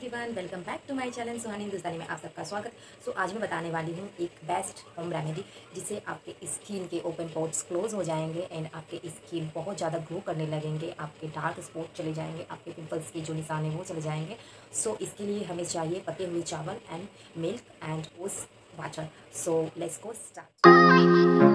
Everyone, welcome back to my channel Suhani Hindustani में आप सबका स्वागत। आज मैं बताने वाली हूँ एक बेस्ट होम रेमेडी जिससे आपके स्किन के ओपन पोर्स क्लोज हो जाएंगे एंड आपके स्किन बहुत ज़्यादा ग्लो करने लगेंगे, आपके डार्क स्पॉट चले जाएंगे, आपके पिंपल्स के जो निशान है वो चले जाएंगे। इसके लिए हमें चाहिए पके हुए चावल एंड मिल्क एंड उस वाटर। Let's go start.